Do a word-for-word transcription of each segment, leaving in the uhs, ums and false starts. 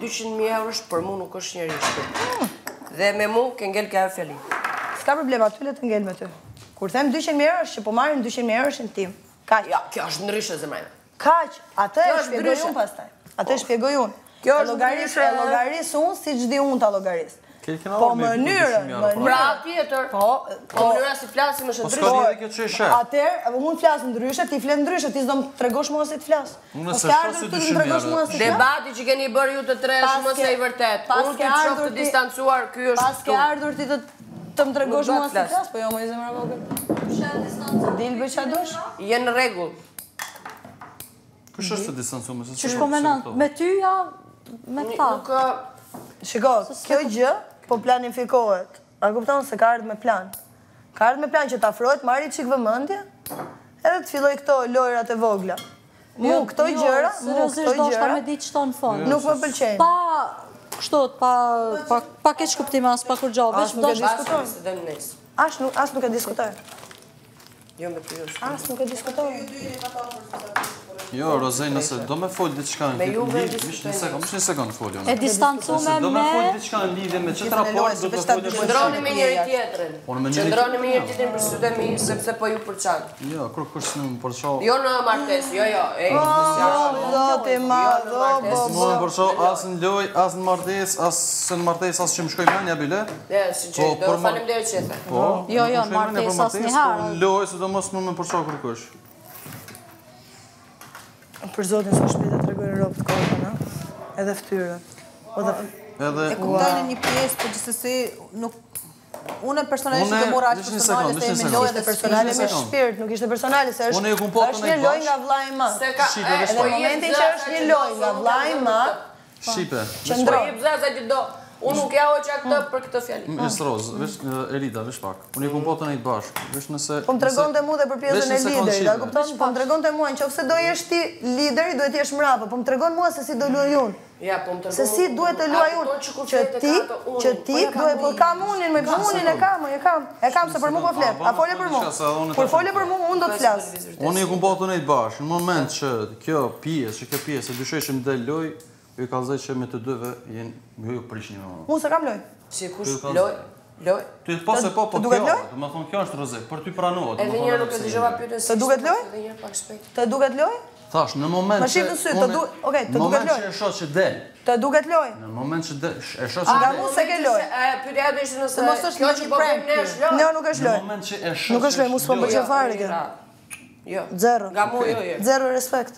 dyqind mijë eurosh për mu nuk është njëri shkurt. Dhe me mu ke ngel ka fjali. S'ka problem, aty le të ngel me ty. Kur them dyqind mijë euro është që po marrin dyqind mijë euro në tim. Kaq. Ja, kjo është ndryshe zemrën. Kaq, atë e shpjegoj unë pastaj. Atë e shpjegoj unë. Kjo është llogarisë, e llogaris unë siç di unë ta llogaris. Po mënyrën, pra tjetër. Po, po mënyra si flasim është ndryshe. Po s'ka kjo çështje. Atëherë unë flas ndryshe, ti flet ndryshe, ti s'do më tregosh mua si të flas. Unë s'e shoh si dyqind mijë. Debati që keni bërë ju të tresh mos e i vërtet. Unë të shoh të distancuar, ky është. Pas ke ardhur ti të të më tregosh mua si të flas, po jo më i zemra vogël. Shet distancë. Dil bëj çfarë dosh? Je në rregull. Kush është të distancuar se ç'është po mendon? Me ty ja me ta. Nuk Shiko, kjo gjë po planifikohet. A kupton se ka ardhur me plan. Ka ardhur me plan që të afrohet, marri çik vëmendje, edhe të filloj këto lojrat e vogla. Mu këto gjëra, mu këto gjëra. Me ditë çton fond. Nuk më pëlqejnë. Pa kështu, pa pa pa keq kuptim as pa kur gjao, As vetëm nuk e do diskutoj. As nuk as nuk e diskutoj. Jo me ty. As nuk e diskutoj. Jo, Rozej, nëse do me folë diçka në lidhje, mish një sekond, mish një sekond folë. E distancume Do me me folë diçka në lidhje me çet raport, do të folë. Qëndroni me njëri tjetrin. Qëndroni me njëri tjetrin për sytë e mi, sepse po ju përçan. Jo, kur kush nuk më përçon. Jo në martesë, jo, jo. Ej, Zoti madh, Nuk më përçon as në lojë, as në martesë, as në martesë, as që më shkoj mendja bile. Ja, sinqerisht, do faleminderit që e the. Po. Jo, jo, në martesë asnjëherë. Në lojë, sidomos nuk më përçon kur kush. Për zotin s'u shpejt të tregoj rob të kohën, ha? Edhe fytyrën. Edhe e kuptoni një pjesë, por gjithsesi nuk unë personalisht do mora aq personale se me lojë dhe personale me shpirt, nuk ishte personale se është. Është një lojë nga vllai i madh. Edhe në momentin që është një lojë nga vllai i madh, shipe. Qëndro. Jep zaza që do. Unë nuk ja hoqa këtë për këtë fjalë. Miss Roz, vesh Elida, vesh pak. Unë e kumpotën ai bashkë. Vesh nëse po më tregonte mua dhe për pjesën e liderit, a kupton? Po më tregonte mua, nëse do jesh ti lideri, duhet të jesh mbrapa, po më tregon mua se si do luaj unë. Ja, po më tregon. Se si duhet të luaj unë. Që ti, që ti duhet po kam unin, me unin e kam, e kam. E kam se për mua po flet. A folje për mua? Por folje për mua, unë do të flas. Unë e kumpotën ai bashkë. Në moment që kjo pjesë, që kjo pjesë e dyshojshëm del loj, ju ka thënë që me të dyve jenë ju prishni më. Unë s'e kam loj. Si kush loj? Loj. Ti pas e po po kjo. Do të thonë kjo është rrezik, për ty pranohet. Edhe një nuk e dëgjova pyetën. Të duket loj? Edhe një pak shpejt. Të duket loj? Thash, në moment që Më shifën sy, të duket, okay, të duket loj. Në moment që e shoh që del. Të duket loj. Në moment që e shoh që del. Nga mu se ke loj. Pyetja do ishte nëse mos është një prank. Jo, nuk është loj. Në moment që e shoh. Nuk është loj, mos po bëj fare kjo. Jo. Zero. Nga mu jo jo. Zero respekt.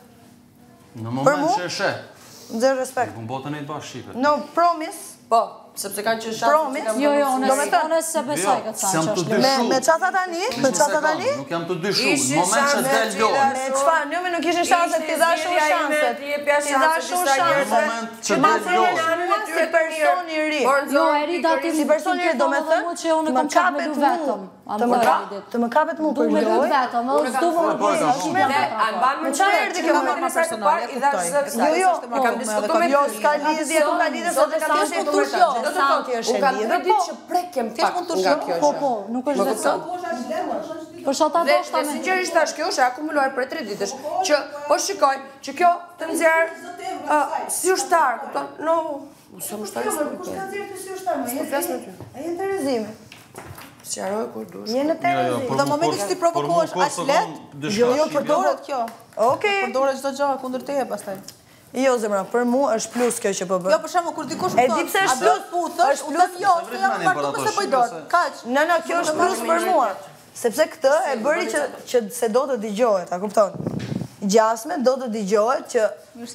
Në moment që e sheh. Zero respekt. Kumpotën ai bashkë shipe. No, promise. Po, sepse kanë qenë shansë. Promise. Jo, jo, unë se besoj këtë sa që është. Me me çata tani? Me çata tani? Nuk jam të dyshuar. Në moment që del lojë. Me çfarë? Ne nuk kishin shanse, ti dha shumë shanse. Ti dha shumë shanse. Në moment që del lojë. Si person i ri. Jo, e ri dati si person i ri do me thënë që unë kam qenë me lu vetëm. Të më kapet, të më kapet mua për lojë. lojë. Vetëm, unë s'du më bëj. Me çfarë erdhi kjo moment personale? Jo, jo, kam diskutuar. Jo, s'ka lidhje, nuk ka lidhje sot e kam thënë të vërtetë. Do të thonë ti është Unë kam ditë që prekem pak nga kjo gjë. Po, po, nuk është vetëm. Për shata Dhe doshta me sinqerisht tash kjo është akumuluar për tre ditësh që po shikoj që kjo të nxjerr si ushtar, kupton? No, mos jam ushtar. Kush ka nxjerr ti si ushtar? Po flas me ty. Ai në terrezime. Sqaroj kur dush. Je në terrezime. Në momentin që ti provokohesh aq lehtë, jo, jo, përdoret kjo. Okej. Përdoret çdo gjë kundër teje pastaj. Jo, zemra, për mua është plus kjo që po bën. Jo, për shembull kur dikush e di pse është plus, puthësh, u them jo, se jam martuar se po i dot. Kaç? No, no, kjo është plus për mua. Sepse këtë e bëri që që se do të dëgjohet, a kupton? Gjasme do të dëgjohet që